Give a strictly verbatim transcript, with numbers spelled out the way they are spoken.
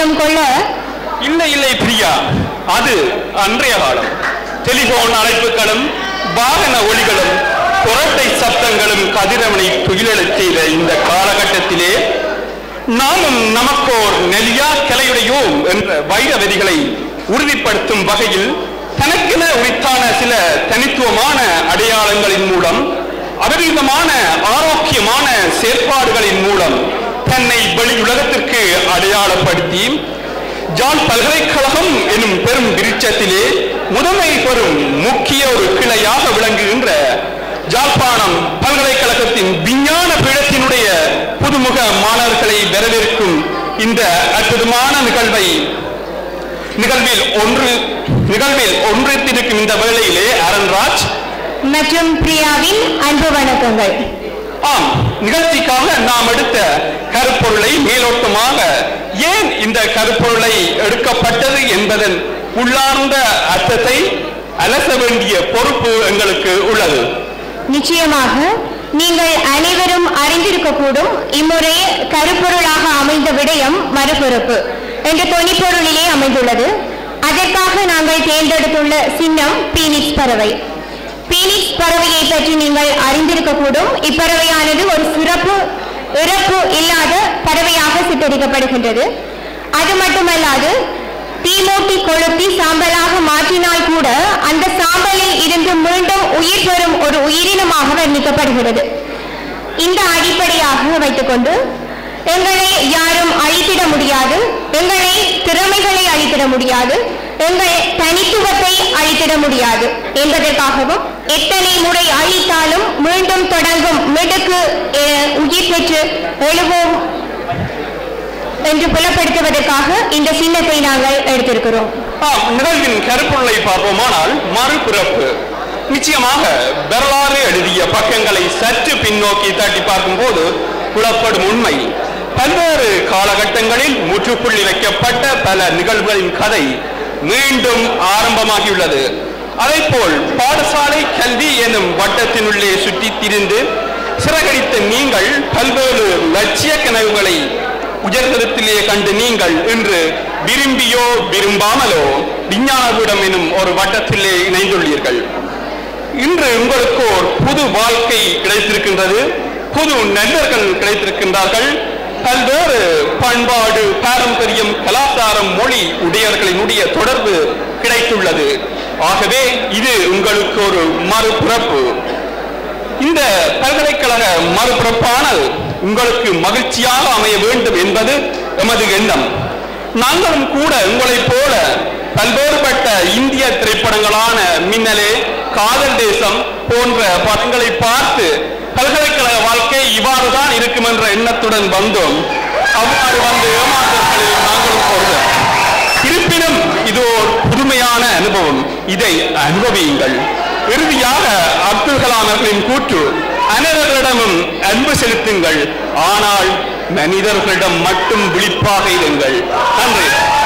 எண்ணம் கொள்ள? இல்லை இல்லை பிரியா, அது அன்றைய காலம். டெலிபோன் அழைப்புகளும் வாகன ஒலிகளும் புரட்டை சப்தங்களும் கதிரவனை துயிலெழச் செய்த இந்த காலகட்டத்திலே நாமும் நமக்கோர் நெல்லியா கிளையுடையோம் என்ற வைர வரிகளை உறுதிப்படுத்தும் வகையில் தனக்கென உரித்தான சில தனித்துவமான அடையாளங்களின் மூலம் அபரிதமான ஆரோக்கியமான செயற்பாடுகளின் மூலம் தன்னை வெளியுலகத்திற்கு அடையாளப்படுத்தி ஜாழ் பல்கலைக்கழகம் எனும் பெரும் விருட்சத்திலே முதன்மை பெறும் முக்கிய ஒரு கிளையாக விளங்குகின்ற ஜாழ்ப்பாணம் பல்கலைக்கழகத்தின் விஞ்ஞான பீடத்தினுடைய புதுமுக மாணவர்களை வரவேற்கும் இந்த அற்புதமான நிகழ்வை நிகழ்வில் ஒன்று நிகழ்வில் ஒன்றித்திருக்கும் இந்த வேளையிலே அருண்ராஜ் மற்றும் பிரியாவின் அன்பு வணக்கங்கள். ஆம், நிகழ்ச்சிக்காக நாம் எடுத்த கருப்பொருளை மேலோட்டமாக ஏன் இந்த கருப்பொருளை எடுக்கப்பட்டது என்பதன் உள்ளார்ந்த அர்த்தத்தை அலச வேண்டிய பொறுப்பு எங்களுக்கு உள்ளது. நிச்சயமாக நீங்கள் அனைவரும் அறிந்திருக்கக்கூடும், இம்முறை கருப்பொருளாக அமைந்த விடயம் மறுபொறுப்பு என்ற தொனிப்பொருளிலே அமைந்துள்ளது. அதற்காக நாங்கள் தேர்ந்தெடுத்துள்ள சின்னம் பீனிக்ஸ் பறவை. பீனிக்ஸ் பறவையை பற்றி நீங்கள் அறிந்திருக்கக்கூடும். இப்பறவையானது ஒரு சிறப்பு இறப்பு இல்லாத பறவையாக சித்தரிக்கப்படுகின்றது. அது மட்டுமல்லாது தீமூட்டி கொளுத்தி சாம்பலாக மாற்றினால் கூட அந்த சாம்பலில் இருந்து மீண்டும் உயிர் பெறும் ஒரு உயிரினமாக வர்ணிக்கப்படுகிறது. இந்த அடிப்படையாக வைத்துக்கொண்டு எங்களை யாரும் அழித்திட முடியாது, எங்களை திறமைகளை அழித்திட முடியாது, எங்கள் தனித்துவத்தை அழித்திட முடியாது என்பதற்காகவும் எத்தனை முறை அழித்தாலும் மீண்டும் தொடங்கும் மிடுக்கு உயிர் பெற்று எழுவோம் என்று புலப்படுத்துவதற்காக இந்த சின்னத்தை நாங்கள் எடுத்திருக்கிறோம். நிகழ்வின் கருப்பொருளை பார்ப்போமானால் மறுபிறப்பு. நிச்சயமாக வரலாறு எழுதிய பக்கங்களை சற்று பின்னோக்கி தட்டி பார்க்கும் போது புலப்படும் உண்மை, பல்வேறு காலகட்டங்களில் முற்றுப்புள்ளி வைக்கப்பட்ட பல நிகழ்வுகளின் கதை மீண்டும் ஆரம்பமாகியுள்ளது. அதை போல் பாடசாலை கல்வி எனும் வட்டத்தினுள்ளே சுற்றி திரிந்து சிறகடித்த நீங்கள் பல்வேறு லட்சிய கனவுகளை உயர்தரத்திலே கண்டு நீங்கள் இன்று விரும்பியோ விரும்பாமலோ விஞ்ஞானபீடம் எனும் ஒரு வட்டத்திலே இணைந்துள்ளீர்கள். இன்று உங்களுக்கு ஒரு புது வாழ்க்கை கிடைத்திருக்கின்றது, புது நண்பர்கள் கிடைத்திருக்கின்றார்கள், பல்வேறு பண்பாடு, பாரம்பரியம், கலாச்சாரம், மொழி உடையவர்களினுடைய தொடர்பு கிடைத்துள்ளது. ஆகவே இது உங்களுக்கு ஒரு மறுபிறப்பு. இந்த பல்கலைக்கழக மறுபிறப்பானது உங்களுக்கு மகிழ்ச்சியாக அமைய வேண்டும் என்பது எமது எண்ணம். நாங்களும் கூட உங்களைப் போல பல்வேறுபட்ட இந்திய திரைப்படங்களான மின்னலே, காதல் தேசம் போன்ற படங்களை பார்த்து பல்கலைக்கழக வாழ்க்கை இவ்வாறுதான் இருக்கும் என்ற எண்ணத்துடன் வந்தோம். அவ்வாறு வந்து ஏமாற்றங்களில் நாங்களும் போகிறோம். இருப்பினும் இது ஒரு புதுமையான அனுபவம், இதை அனுபவியுங்கள். இறுதியாக அப்துல் கலாம் அவர்களின் கூற்று, அனைவர்களிடமும் அன்பு செலுத்துங்கள், ஆனால் மனிதர்களிடம் மட்டும் விழிப்பாக இருங்கள். நன்றி.